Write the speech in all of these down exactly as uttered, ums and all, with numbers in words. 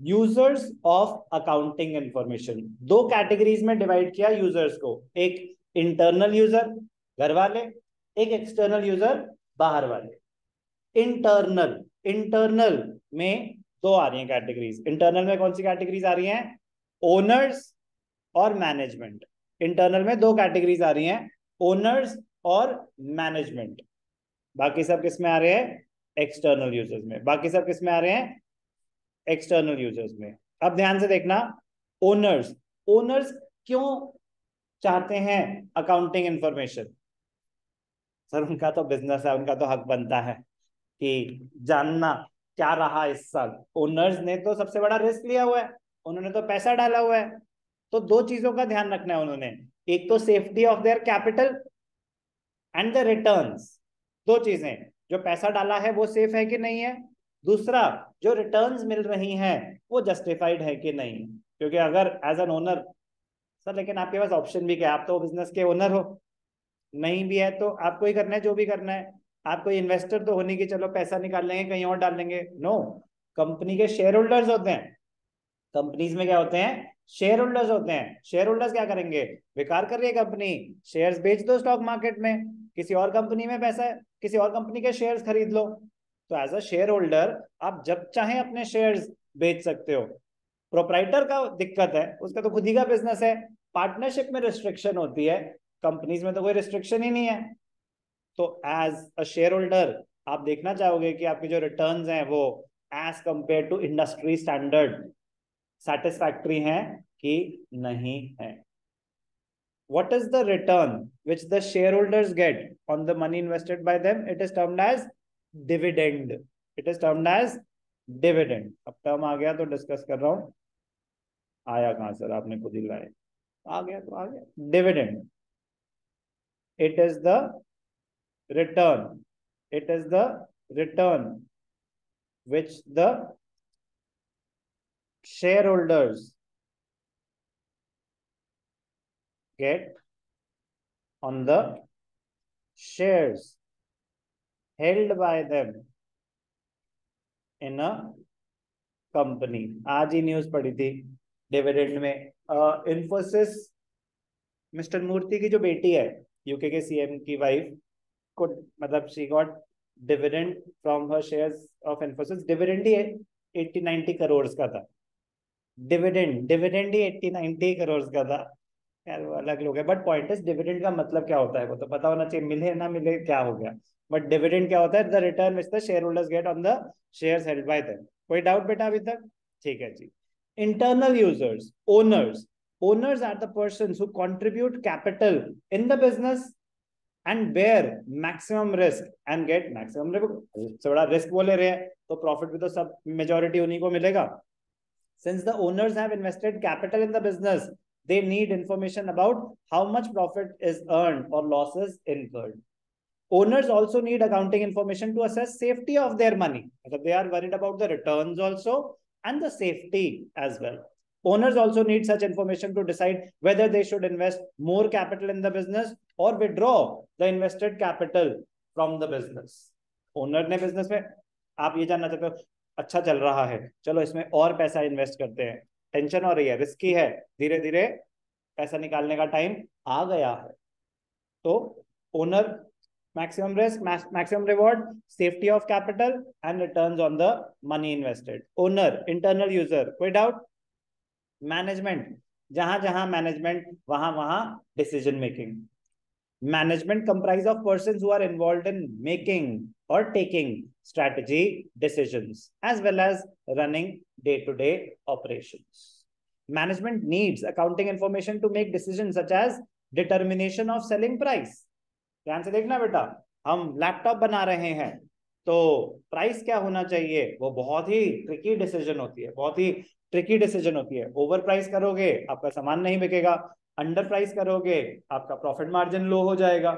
Users of accounting information, दो categories में divide किया यूजर्स को, एक इंटरनल यूजर घर वाले, एक एक्सटर्नल यूजर बाहर वाले। इंटरनल इंटरनल में दो आ रही हैं कैटेगरीज। इंटरनल में कौन सी कैटेगरीज आ रही हैं? ओनर्स और मैनेजमेंट। इंटरनल में दो कैटेगरीज आ रही हैं, ओनर्स और मैनेजमेंट। बाकी सब किस में आ रहे हैं? एक्सटर्नल यूजर्स में। बाकी सब किस में आ रहे हैं? एक्सटर्नल यूजर्स में। अब ध्यान से देखना, ओनर्स ओनर्स क्यों चाहते हैं अकाउंटिंग इंफॉर्मेशन? सर उनका तो बिजनेस है, उनका तो हक बनता है कि जानना क्या रहा इस साल। ओनर्स ने तो सबसे बड़ा रिस्क लिया हुआ है, उन्होंने तो पैसा डाला हुआ है। तो दो चीजों का ध्यान रखना है उन्होंने, एक तो safety of their capital and the returns. दो चीजें, जो पैसा डाला है वो सेफ है कि नहीं है, दूसरा जो रिटर्न्स मिल रही हैं वो जस्टिफाइड है कि नहीं। क्योंकि अगर एज एन ओनर, सर लेकिन आपके पास ऑप्शन भी क्या है, आप तो बिजनेस के ओनर हो, नहीं भी है तो आपको ही करना है जो भी करना है। आप कोई इन्वेस्टर तो होने की चलो पैसा निकाल लेंगे कहीं और डाल लेंगे, नो। कंपनी के शेयर होल्डर्स होते हैं, कंपनीज में क्या होते हैं? शेयर होल्डर्स होते हैं। शेयर होल्डर्स क्या करेंगे? बेकार कर रही है कंपनी, शेयर्स बेच दो स्टॉक मार्केट में, किसी और कंपनी में पैसा है, किसी और कंपनी के शेयर्स खरीद लो। तो एज अ शेयर होल्डर आप जब चाहे अपने शेयर्स बेच सकते हो। प्रोप्राइटर का दिक्कत है, उसका तो खुद ही का बिजनेस है, पार्टनरशिप में रिस्ट्रिक्शन होती है, कंपनीज में तो कोई रिस्ट्रिक्शन ही नहीं है। तो एज अ शेयर होल्डर आप देखना चाहोगे कि आपके जो रिटर्न्स हैं वो as compared to industry standard satisfactory हैं कि नहीं है। What is the return which the shareholders get on the money invested by them? It is termed as dividend. It is termed as dividend. अब term आ गया तो discuss कर रहा हूं, आया कहां सर, आपने खुद ही लाया, आ गया तो आ गया। Dividend, it is the return, it is the return which the shareholders get on the shares held by them in a company। आज ही न्यूज पढ़ी थी डिविडेंड में, इन्फोसिस, मिस्टर मूर्ति की जो बेटी है यूके के सीएम की वाइफ को, मतलब she got dividend from her shares of Infosys. Dividend ही एट्टी नाइनटी करोड़ का था, डिविडेंड डिविडेंड ही एट्टी नाइनटी करोड़ का था। यार वो अलग लोग है, बट पॉइंट इज डिविडेंड का मतलब क्या होता है वो तो पता होना चाहिए, मिले ना मिले क्या हो गया। बट डिविडेंड क्या होता है? The return which the shareholders get on the shares held by them. कोई डाउट बेटा अभी तक? ठीक है जी। Internal users, owners, owners are the persons who contribute capital in the business and bear maximum risk and get maximum revenue. सबसे बड़ा risk वो ले रहे हैं तो प्रॉफिट भी तो सब मेजॉरिटी उन्हीं को मिलेगा। Since the owners have invested capital in the business, they need information about how much profit is earned or losses incurred. Owners also need accounting information to assess safety of their money. They are worried about the returns also and the safety as well. Owners also need such information to decide whether they should invest more capital in the business or withdraw the invested capital from the business. Owner ने business में, आप ये जानना चाहते हो अच्छा चल रहा है, चलो इसमें और पैसा इन्वेस्ट करते हैं, टेंशन हो रही है, रिस्की है, धीरे धीरे पैसा निकालने का टाइम आ गया है। तो owner, maximum risk, maximum reward, safety of capital and returns on the money invested. Owner, internal user, कोई डाउट? मैनेजमेंट, जहां जहां मैनेजमेंट वहां वहां decision making. Management comprise of persons who are involved in making or taking strategy decisions as well as running day-to-day operations. Management needs accounting information to make decisions such as determination of selling price. ध्यान से देखना बेटा, हम laptop बना रहे हैं तो price क्या होना चाहिए, वो बहुत ही ट्रिकी डिसीजन होती है, बहुत ही ट्रिकी डिसीजन होती है। ओवर प्राइस करोगे आपका सामान नहीं बिकेगा, अंडर प्राइस करोगे आपका प्रॉफिट मार्जिन लो हो जाएगा।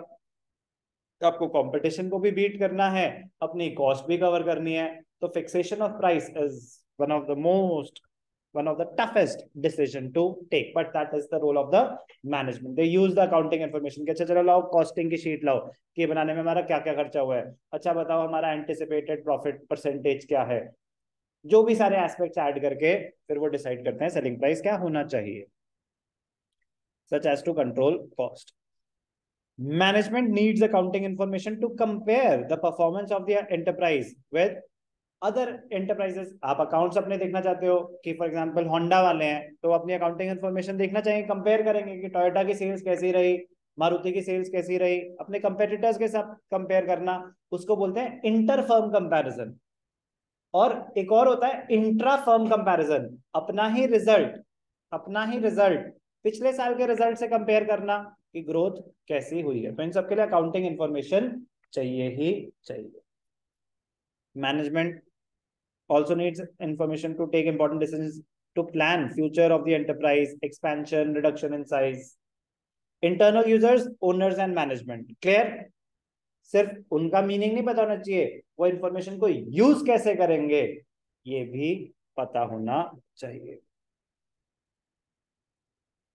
आपको कंपटीशन को भी बीट करना है, अपनी कॉस्ट भी कवर करनी है। तो fixation of price is one of the most one of the toughest decision to take, but that is the role of the management. They use the accounting information कि अच्छा चलो लाओ कॉस्टिंग की sheet लाओ कि बनाने में हमारा क्या क्या खर्चा हुआ है, अच्छा बताओ हमारा एंटिसिपेटेड प्रॉफिट परसेंटेज क्या है, जो भी सारे एस्पेक्ट्स ऐड करके फिर वो डिसाइड करते हैं सेलिंग प्राइस क्या होना चाहिए, such as to control cost. Management needs accounting information to compare the performance of the enterprise with other enterprises. आप अकाउंट्स अपने देखना चाहते हो कि फॉर एग्जांपल होंडा वाले हैं तो अपनी अकाउंटिंग इन्फॉर्मेशन देखना चाहिए, कंपेयर करेंगे कि टोयोटा की सेल्स कैसी रही, मारुति की सेल्स कैसी रही, अपने कंपेटिटर्स के साथ कंपेयर करना, उसको बोलते हैं इंटर फर्म कंपैरिजन. और एक और होता है इंट्रा फर्म कंपैरिजन, अपना ही रिजल्ट अपना ही रिजल्ट पिछले साल के रिजल्ट से कंपेयर करना कि ग्रोथ कैसी हुई है. तो इन सबके लिए अकाउंटिंग इंफॉर्मेशन चाहिए ही चाहिए. Management also needs information to take important decisions to plan future of the enterprise, expansion, reduction in size. Internal users, owners and management. Clear? सिर्फ उनका मीनिंग नहीं पता होना चाहिए, वो इंफॉर्मेशन को यूज कैसे करेंगे ये भी पता होना चाहिए.